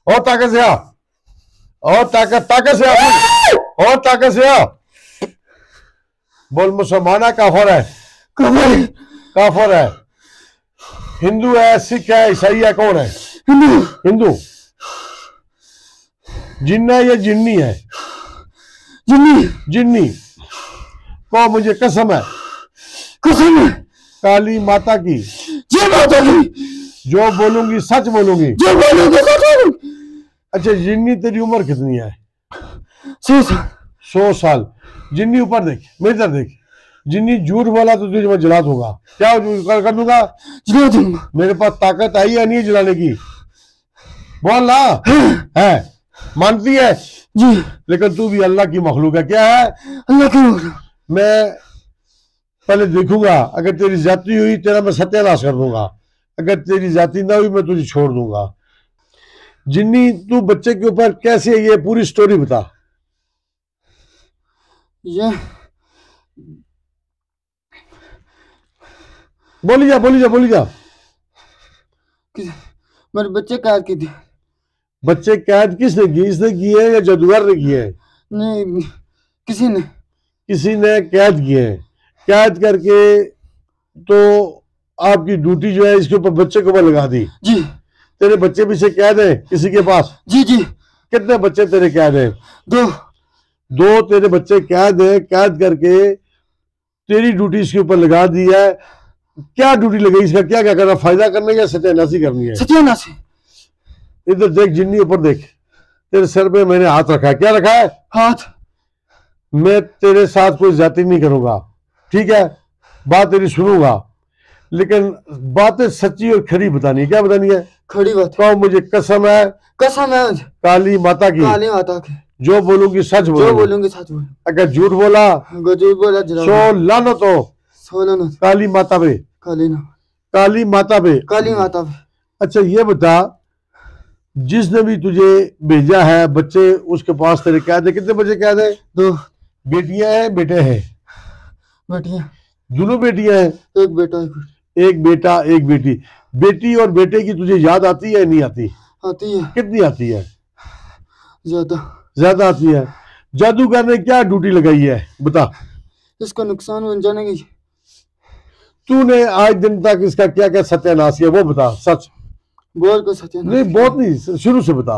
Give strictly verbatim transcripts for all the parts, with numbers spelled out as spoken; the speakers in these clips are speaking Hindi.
और ताकत से आ, और ताकत ताकत से आ, और ताकत से आ। बोल मुसलमान है काफर है? काफर काफर है। हिंदू है, सिख है, ईसाई है, कौन है? हिंदू। हिंदू। जिन्ना है या जिन्नी है? जिन्नी। जिन्नी को मुझे कसम है, कसम है काली माता की, जय माता की, जो बोलूंगी सच बोलूंगी, जो बोलूंगी सच बोलूंगी। अच्छा जिन्नी तेरी उम्र कितनी है? सौ साल। सौ साल। जिन्नी ऊपर देख, मेरी तरफ देख। जिन्नी झूठ बोला तो तुझे मैं जला दूंगा। क्या कर, कर दूंगा? जला दूंगा। मेरे पास ताकत आई है नहीं जलाने की? बोल ना। है मानती है जी। लेकिन तू भी अल्लाह की मखलूक है। क्या है? अल्लाह की मखलूक। मैं पहले देखूंगा, अगर तेरी जाति हुई तेरा मैं सत्यानाश कर दूंगा, अगर तेरी जाति ना हुई मैं तुझे छोड़ दूंगा। जिन्नी तू बच्चे के ऊपर कैसे, ये पूरी स्टोरी बता। ये बोली जा बोली जा बोली जा। मेरे बच्चे कैद की थी। बच्चे कैद किसने की? इसने की है या जादूगर ने की है? नहीं, किसी ने किसी ने कैद किए हैं। कैद करके तो आपकी ड्यूटी जो है इसके ऊपर बच्चे के ऊपर लगा दी। जी। तेरे बच्चे पीछे कैद है किसी के पास? जी जी। कितने बच्चे तेरे कैद है? दो। दो तेरे बच्चे कैद है। कैद करके तेरी ड्यूटी इसके ऊपर लगा दी है। क्या ड्यूटी लगाई? इसका क्या क्या करना? फायदा करना है या सत्यानाशी करनी है? सत्यानाशी। इधर देख जिन्नी, ऊपर देख। तेरे सर पे मैंने हाथ रखा है। क्या रखा है? हाथ। मैं तेरे साथ कोई ज्यादती नहीं करूंगा, ठीक है? बात तेरी सुनूंगा, लेकिन बातें सच्ची और खरी बतानी है। क्या बतानी है? खड़ी बात। तो मुझे कसम है, कसम है काली माता की, काली माता की, जो बोलूंगी सच बोलूंगी, जो बोलूंगी सच बोलूंगी। अगर झूठ बोला अगर झूठ बोला सो लानत हो सो लानत काली माता पे, काली ना काली माता पे, काली माता पे। अच्छा ये बता, जिसने भी तुझे भेजा है बच्चे उसके पास तेरे कैद है? कितने बच्चे कैद है? दो। बेटियां हैं बेटे हैं? बेटियां। दोनों बेटियां हैं? एक बेटा एक बेटी। एक बेटा एक बेटी। बेटी और बेटे की तुझे याद आती है नहीं आती? आती है। कितनी आती है? ज्यादा। ज्यादा आती है। जादूगर ने क्या ड्यूटी लगाई है बता। इसका नुकसान बन जाने की। तूने आज दिन तक इसका क्या क्या सत्यानाश किया वो बता, सच बोल को सत्यानाश नहीं, बहुत नहीं, शुरू से बता।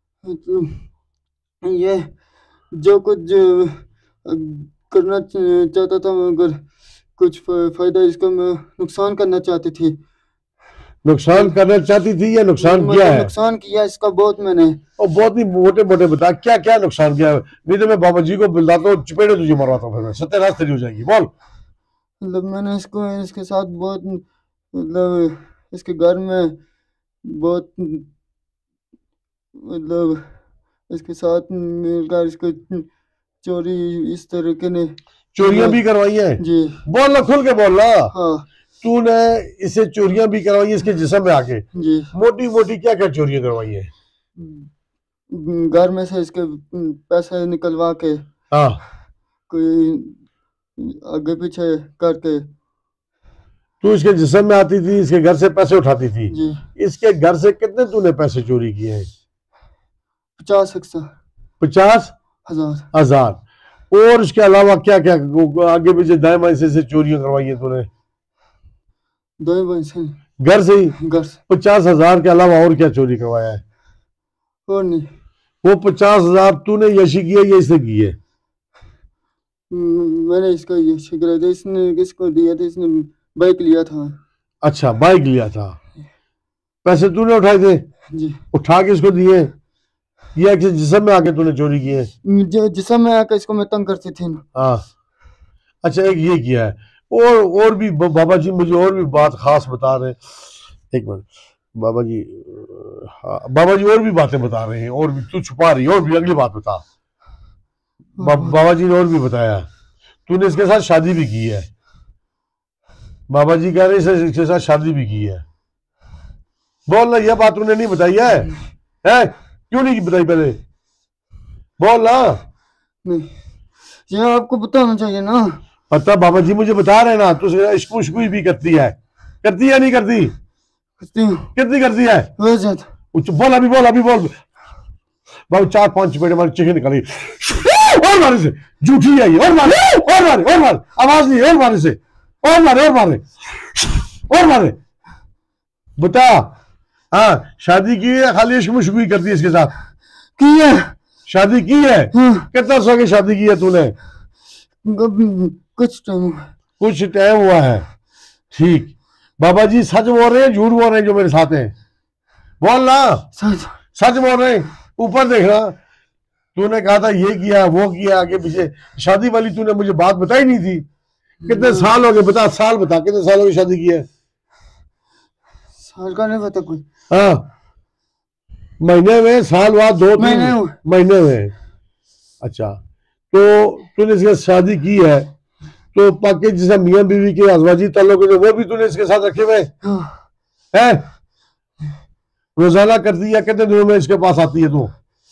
ये जो कुछ करना चाहता था मगर कुछ फायदा, इसका मैं नुकसान करना चाहती थी। नुकसान करना चाहती थी या नुकसान किया है? नुकसान किया इसका बहुत मैंने। और बहुत ही मोटे मोटे बता, क्या क्या नुकसान किया? नहीं तो मैं बाबा जी को बुलाता हूँ, चपेड़े तुझे मरवाता हूँ, फिर मैं सत्यानाश तेरी हो जाएगी। बोल। मतलब मैंने इसको इसके साथ बहुत, मतलब इसके घर में बहुत, मतलब इसके साथ मिलकर इसको चोरी इस तरीके ने चोरियां भी करवाई है? जी। बोल ना, खुल के बोल ना। हाँ। तूने इसे चोरियां भी करवाई इसके जिस्म में आके? जी। मोटी मोटी क्या क्या चोरियां करवाई है? घर में से इसके पैसे निकलवा के, हाँ, कोई आगे पीछे करके। तू इसके जिस्म में आती थी, इसके घर से पैसे उठाती थी? जी। इसके घर से कितने तूने पैसे चोरी किए हैं? पचास पचास हजार हजार और इसके अलावा क्या क्या आगे पीछे दाएं बाएं से चोरियां करवाई है तूने? दाएं बाएं से घर से ही? घर से। पचास हजार के अलावा और क्या चोरी करवाया है? और नहीं। वो पचास हजार तूने यशी की है या इसने की है? मैंने इसका यशी करा था। इसने किसको दिया था? इसने बाइक लिया था। अच्छा, बाइक लिया था। पैसे तूने उठाए थे? जी। उठा के इसको दिए या किसी जिस्म में आके तूने चोरी की है? जिस्म में आके इसको मैं तंग करती थी ना। हाँ, अच्छा एक ये किया है। और और भी बाबा जी मुझे और भी बात खास बता रहे हैं। एक मिनट बाबा जी, हाँ बाबा जी और भी बातें बता रहे हैं, और भी तू छुपा रही है, और भी अगली बात बता। बा, बाबा जी ने और भी बताया तूने इसके साथ शादी भी की है। बाबा जी कह रहे हैं इसके साथ शादी भी की है। बोल ना, यह बात तूने नहीं बताई है, है? क्यों नहीं बताई पहले? बोल ना। नहीं, ये आपको बताना चाहिए ना। पता बाबा जी मुझे बता रहे ना, तू इश्क उश्क भी करती है, करती है नहीं करती? करती हूँ। कितनी करती है? बहुत ज्यादा। बोल अभी, बोल अभी, बोल बाबू चार पांच चपेटे मारे, चिकन निकाली और मारे से, झूठी है ये, और मारे और मारे और मारे, आवाज नहीं, और मारे से, और मारे और मारे और मारे। बता, हाँ शादी की है, खाली इश्क मुश्क करती है इसके साथ? की है, शादी की है। हाँ। कितना सौ की शादी की है तूने? कुछ टाइम कुछ टाइम हुआ है, ठीक। बाबा जी सच बोल रहे हैं झूठ बोल रहे हैं जो मेरे साथ हैं? बोल ना, सच सच बोल रहे हैं। ऊपर देखना, तूने कहा था ये किया वो किया, आगे पीछे। शादी वाली तूने मुझे बात बताई नहीं थी। कितने साल हो गए बता, साल बता, कितने सालों की शादी की है? साल का नहीं पता कोई। हाँ, महीने में, साल बाद, दो तीन महीने में। अच्छा, तो तूने इसके शादी की है, तो पाकि जैसे मियाँ बीवी के अजवाजी ताल्लुक है वो भी तूने इसके साथ रखे हुए हैं? रोजाना करती है? कितने दिनों में इसके पास आती है तू?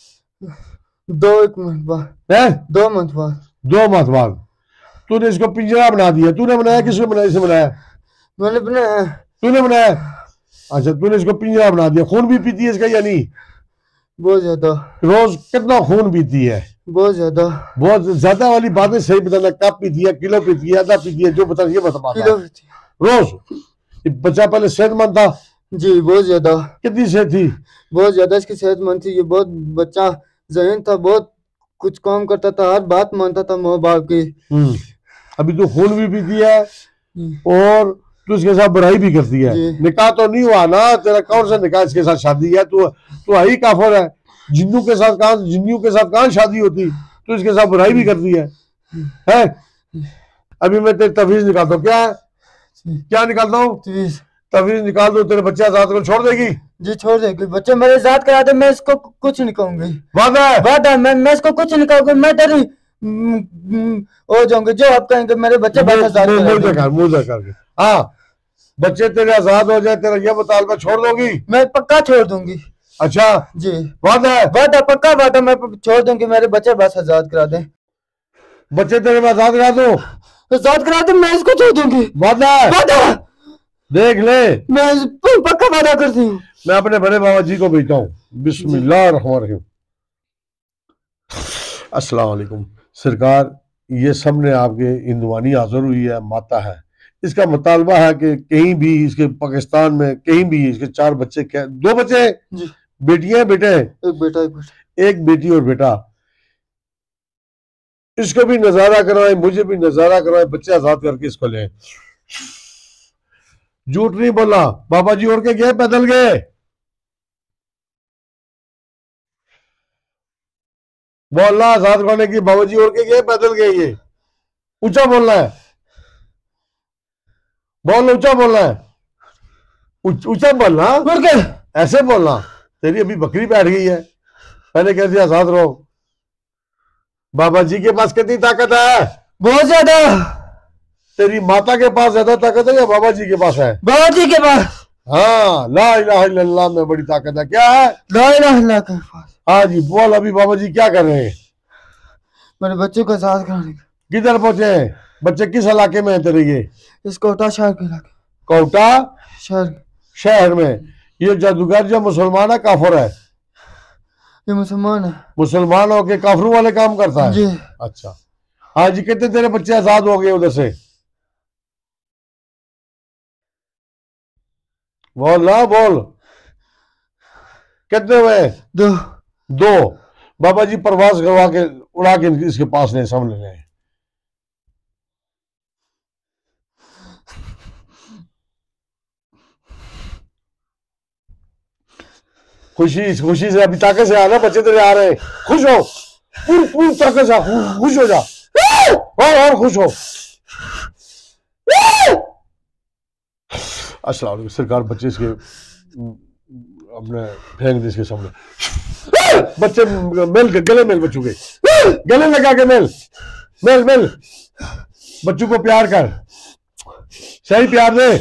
दो एक मंथ बाद है, दो मंथ बाद दो मंथ बाद तूने इसको पिंजरा बना दिया। तूने बनाया, किसने बनाया? इसे बनाया? मैंने बनाया। तूने बनाया? अच्छा, तूने इसको पिंजरा बना दिया। खून भी पीती है इसका या नहीं? बहुत ज्यादा। रोज कितना खून पीती है? बहुत ज्यादा। बहुत ज्यादा वाली बातें सही बताना, कप पीती है, किलो पीती है, आधा पीती है, जो बता ये बता। किलो पीती है रोज। बच्चा पहले सेहतमंद था? जी बहुत ज्यादा। कितनी सेहत थी? बहुत ज्यादा इसकी सेहतमंद थी। ये बहुत बच्चा ज़हीन था, बहुत कुछ काम करता था, हर बात मानता था माँ बाप की। अभी तो खून भी पीती है और तू इसके साथ बुराई भी करती है। निकाह तो नहीं हुआ ना तेरा? कौन सा निकाह इसके साथ शादी है? तू तू आई काफिर है। जिन्नू के साथ कहां, जिन्नियों के साथ कहां शादी होती? तू इसके साथ बुराई भी करती है, है? अभी मैं तेरी तवीज निकालता हूँ। क्या क्या निकालता हूँ? तवीज निकाल दो, तेरे बच्चे आजाद को छोड़ देगी? जी छोड़ देगी। बच्चे मेरे आजाद करा दे, मैं इसको कुछ नहीं कहूंगी। वादा है? वादा, मैं मैं इसको कुछ नहीं कहूंगी। मैं तेरी हो जाऊंगी जो आप कहेंगे। मेरे बच्चे बस आजाद करके, हाँ बच्चे तेरे आजाद हो जाए, तेरा ये मुतालबा छोड़ दोगी? मैं पक्का छोड़ दूंगी। अच्छा जी वादा है? वादा, पक्का वादा, मैं छोड़ दूंगी। मेरे बच्चे बस आजाद करा दें। बच्चे तेरे में आजाद करा दो? आजाद करा दे, मैं इसको छोड़ दूंगी। वादा है? वादा, देख ले, मैं पक्का वादा करती हूँ। मैं अपने बड़े बाबा जी को भेजता हूँ। बिस्मिल्लाहिर्रहमानिर्रहीम। अस्सलाम वालेकुम सरकार, ये सब ने आपके इंदवानी हाजिर हुई है, माता है। इसका मुतालबा है कि कहीं भी इसके पाकिस्तान में कहीं भी इसके चार बच्चे, क्या दो बच्चे हैं? बेटियां बेटे हैं? एक बेटा एक बेटा। एक बेटी और बेटा। इसको भी नजारा करवाए, मुझे भी नजारा करवाए, बच्चे आजाद करके इसको ले। झूठ नहीं बोला। बाबा जी उड़ के गए, पैदल गए? बोलना, आजाद करने की बाबा जी उड़ के गए, पैदल गए? ये ऊंचा बोलना है, बोल, ऊंचा बोलना है, ऊंचा बोलना, ऐसे बोलना। तेरी अभी बकरी बैठ गई है, पहले कहती आजाद रहो। बाबा जी के पास कितनी ताकत है? बहुत ज्यादा। तेरी माता के पास ज्यादा ताकत है या बाबा जी के पास है? बाबा जी के पास। हाँ, ला इलाहा इल्लल्लाह में बड़ी ताकत है। क्या है? ला इलाहा इल्लल्लाह के पास। हाँ जी बोल। अभी बाबा जी क्या कर रहे हैं? मेरे बच्चों को आजाद कराने। किधर पहुंचे हैं बच्चे? किस इलाके में है तेरे? ये इस कोटा शहर के इलाके। कोटा शहर शहर में। ये जादूगर जो मुसलमान है काफिर है? ये मुसलमान है। मुसलमान होके काफिरों वाले काम करता है? जी। अच्छा, हाँ जी। कितने तेरे बच्चे आजाद हो गए उधर से? बोल ना, बोल। कितने हुए? दो। दो। बाबा जी प्रवास करवा के उड़ा के इसके पास ले, सामने ले। खुशी खुशी से, अभी ताकत से आना, बच्चे तेरे आ रहे हैं। खुश हो, पूरी पूरी ताकत से खुश हो जा, और और खुश हो। अस्सलाम वालेकुम सरकार, बच्चे इसके अपने फेंक दे इसके सामने। बच्चे मेल के गले मेल, बच्चों के गले लगा के मेल मेल मेल। बच्चों को प्यार कर, सही प्यार दे।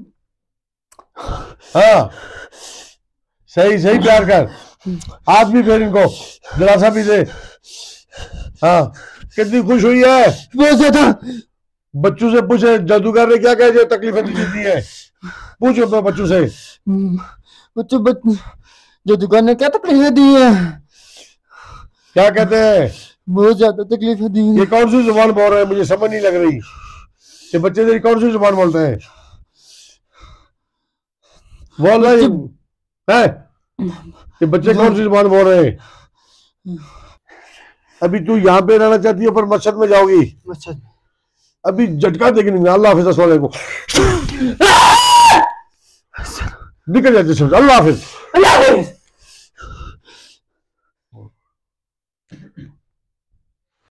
हाँ सही सही प्यार कर। हाथ भी फेर इनको, दिलासा भी दे। हाँ, कितनी खुश हुई है? बहुत ज्यादा। बच्चों से पूछे जादूगर ने क्या कहे, तकलीफें दी है? पूछो अपने बच्चों से। बच्चों बच... जादूगर ने क्या तकलीफें दी है? क्या कहते हैं? बहुत ज्यादा तकलीफ दी। ये कौन सी जुबान बोल रहा है? मुझे समझ नहीं लग रही। ये बच्चे तेरी कौन सी जुबान बोलते हैं? बोल रहे हैं? ये बच्चे कौन सी जुबान बोल रहे हैं? अभी तू यहाँ पे रहना चाहती है पर मस्जिद में जाओगी? मस्जिद अभी झटका देगी नहीं। अल्लाह हाफिज। अस्सलाम वालेकुम। निकल जाते समझ। अल्लाह हाफिज।